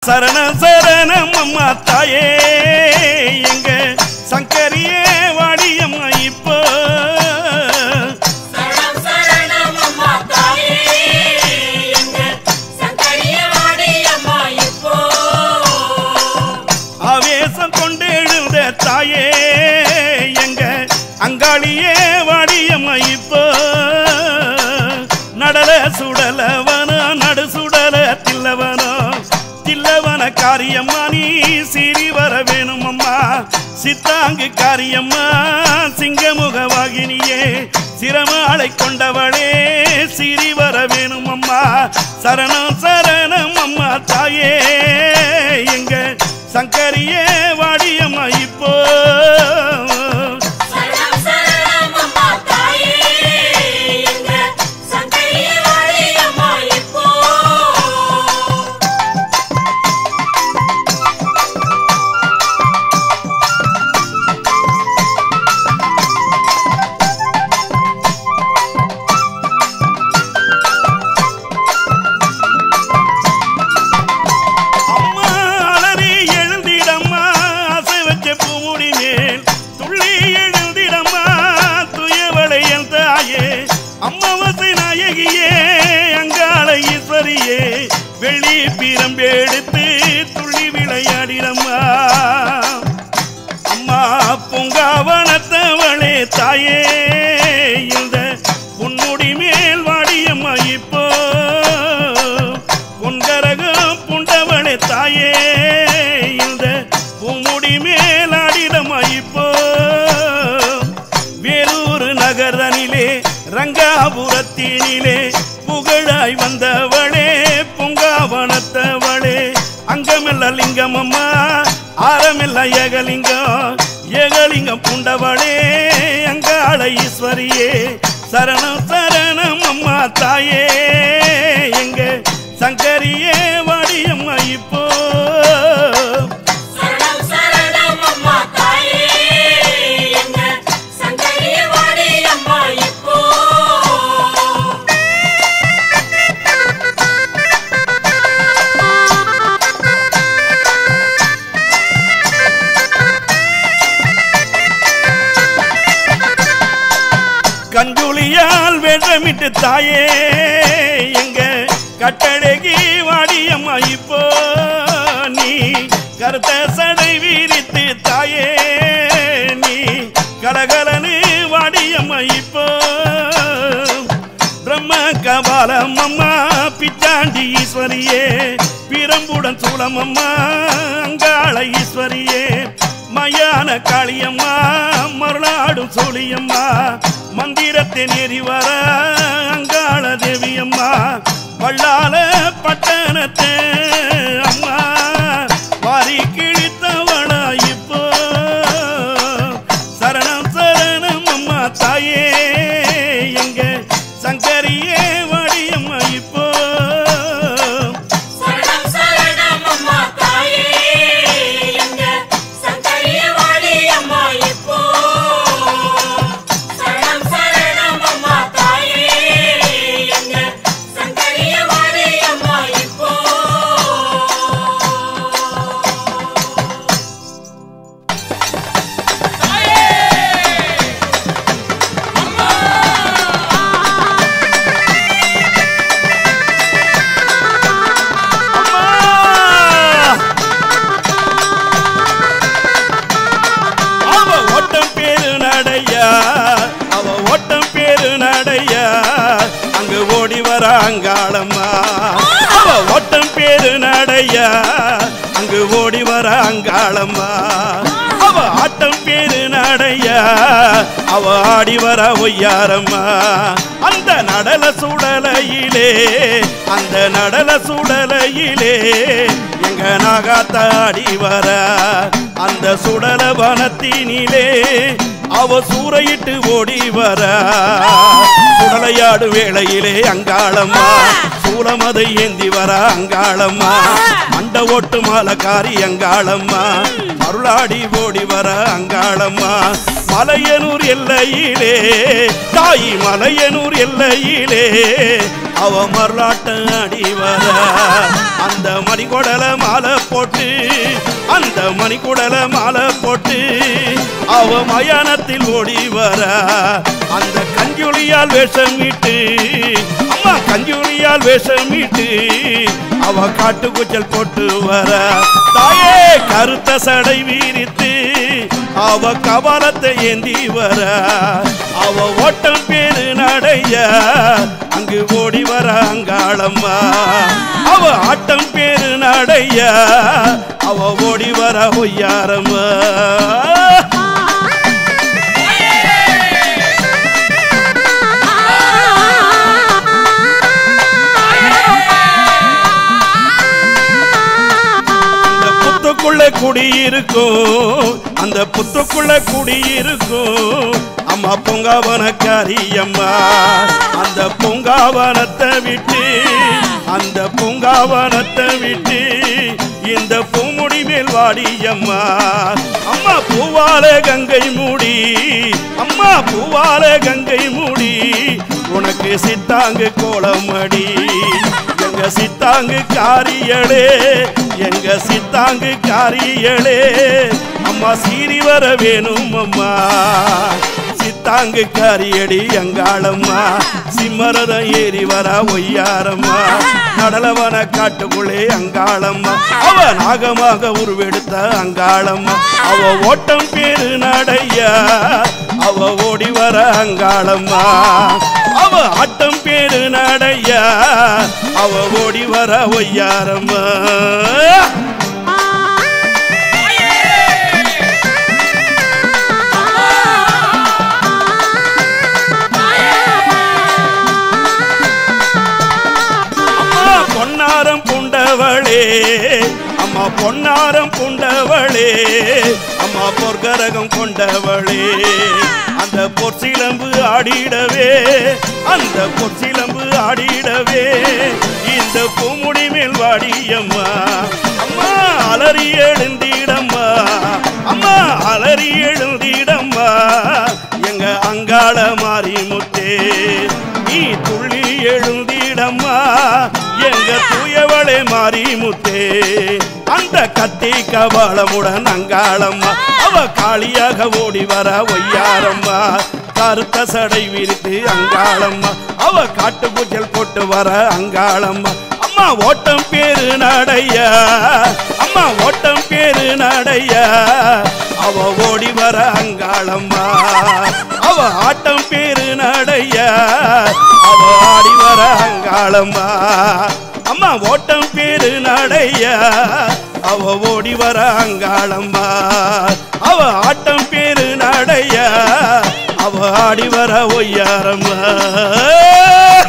சரணம் சரணம் அம்மா தாயே எங்க சங்கரியே வாடியம்மா இப்போ சரணம் சரணம் அம்மா தாயே எங்க சங்கரியே வாடியம்மா இப்போ ஆவேசம் கொண்டு எழுந்த தாயே எங்க அங்காளியே வாடியம்மா இப்போ நடல சுடலவனோ நடு சுடல தில்லவனோ தில்லவன காரியம்மா நீ சீறி வர வேணும் அம்மா சித்தாங்கு காரியம்மா சிங்கமுகவாகினியே சிரமாளை கொண்டவளே சீறி வர வேணும் அம்மா சரணம் சரணம் அம்மா தாயே எங்க சங்கரியே வாடியம்மா இப்போ வெள்ளி பீரம்பெடுத்து துள்ளி விளையாடிடம்மா அம்மா பூங்காவனத்தவளே தாயே இந்த பொன்முடி மேல் வாடியம்மா இப்போ பொன்கரகம் புண்டவளே தாயே இந்த பூமுடி மேல் ஆடிடம்மா இப்போ வேலூர் நகரனிலே ரங்காபுரத்தினிலே புகழாய் வந்தவளே பொங்காவனத்தவளே அங்கமெல்ல லிங்கம் அம்மா ஆரமெல்ல ஏகலிங்கம் ஏகலிங்கம் புண்டவளே அங்காள ஈஸ்வரியே சரணம் சரணம் அம்மா தாயே எங்க சங்கரியே வாடியம்மா இப்போ கஞ்சுளியால் வேஷமிட்டு தாயே எங்க கட்டழகி வாடியம்மா இப்போ நீ கருத்த சடை வீரித்து தாயே நீ கலகலனு வாடியம்மா இப்போ பிரம்ம கபாலம் அம்மா பிச்சாண்டி ஈஸ்வரியே பிரம்புடன் சூளம் அம்மா அங்காள ஈஸ்வரியே மயான காளியம்மா மருளாடும் சோழியம்மா மந்திரத்தை நேரி வர அங்காள தேவியம்மா வள்ளால பட்டணத்தை அம்மா வாரி கிழித்தவளா இப்போ சரணம் சரணம் அம்மா தாயே எங்க சங்கரியே வாடியம்மா இப்போ அங்காளம்மா அவ ஓட்டம் பேரு நடையா அங்கு ஓடி வர அங்காளம்மா அவ ஆட்டம் பேரு நடையா அவ ஆடி வர ஒய்யாரம்மா அந்த நடல சுடலையிலே அந்த நடல சுடலையிலே எங்க நாகாத்தாடி வர அந்த சுடல வனத்தினிலே அவ சூறையிட்டு ஓடி வர சுடலையாடு வேளையிலே அங்காளம்மா சூளமதை ஏந்தி வர அங்காளம்மா மண்ட ஓட்டு மாலக்காரி அங்காளம்மா மருளாடி ஓடி வர அங்காளம்மா மலையனூர் எல்லையிலே தாயி மலையனூர் எல்லையிலே அவ மருளாட்ட அடி வர அந்த மணிக்குடல மாலை போட்டு அந்த மணிக்குடல மாலை போட்டு அவ மயானத்தில் ஓடி வர அந்த கஞ்சுளியால் வேஷமிட்டு அம்மா கஞ்சுளியால் வேஷமிட்டு அவ காட்டு குச்சல் போட்டு வர தாயே கருத்த சடை வீரித்து அவ கபாலத்தை ஏந்தி வர அவ ஓட்டம் பேரு நடைய அங்கு ஓடி வர அங்காளம்மா அவ ஆட்டம் பேரு நடைய அவ ஓடி வர ஒய்யாரம்மா குடியிருக்கும் அந்த புத்துக்குள்ள குடியிருக்கும் அம்மா பூங்காவனக்காரி அம்மா அந்த பூங்காவனத்தை விட்டு அந்த பூங்காவனத்தை விட்டு இந்த பூமுடி மேல் வாடி அம்மா அம்மா பூவால கங்கை மூடி அம்மா பூவால கங்கை மூடி உனக்கு சித்தாங்கு கோலமடி எங்க சித்தாங்கு காரியளே எங்க சித்தாங்கு காரியளே அம்மா சீறி வர வேணும் அம்மா சித்தாங்கு காரியடி அங்காளம்மா சிம்மரதம் ஏறி வர ஒய்யாரம்மா நடலவன காட்டுக்குள்ளே அங்காளம்மா அவ நாகமாக உருவெடுத்த அங்காளம்மா அவ ஓட்டம் பேரு நடையா அவ ஓடி வர அங்காளம்மா அவ ஆட்டம் பேரு நடையா அவ ஓடி வர ஒய்யாரம்மா பொன்னாரம் புண்டவளே அம்மா பொன்னாரம் புண்டவளே அம்மா பொற்கரகம் கொண்டவளே அந்த பொற்சிலம்பு ஆடிடவே அந்த பொற்சிலம்பு ஆடிடவே இந்த பூமுடி மேல் வாடியம்மா அம்மா அலறி எழுந்திடம்மா அம்மா அலறி எழுந்திடம்மா எங்க அங்காள மாறி முத்தே நீ துள்ளி எழுந்திடம்மா எங்க தூயவளே மாறி முத்தே அந்த கத்தி கபாலமுடன் அங்காளம்மா அவ காளியாக ஓடி வர ஒய்யாரம்மா கருத்த சடை விரித்து அங்காளம்மா அவ காட்டு பூச்சல் போட்டு வர அங்காளம்மா அம்மா ஓட்டம் பேரு நடையா அம்மா ஓட்டம் பேரு நடையா அவ ஓடி வர அங்காளம்மா அவ ஆட்டம் பேரு நடையா அவ ஆடி வர அங்காளம்மா அம்மா ஓட்டம் பேரு நடையா அவ ஓடி வர அங்காளம்மா அவ ஆட்டம் பேரு நடையா அவ ஆடி வர ஒய்யாரம்மா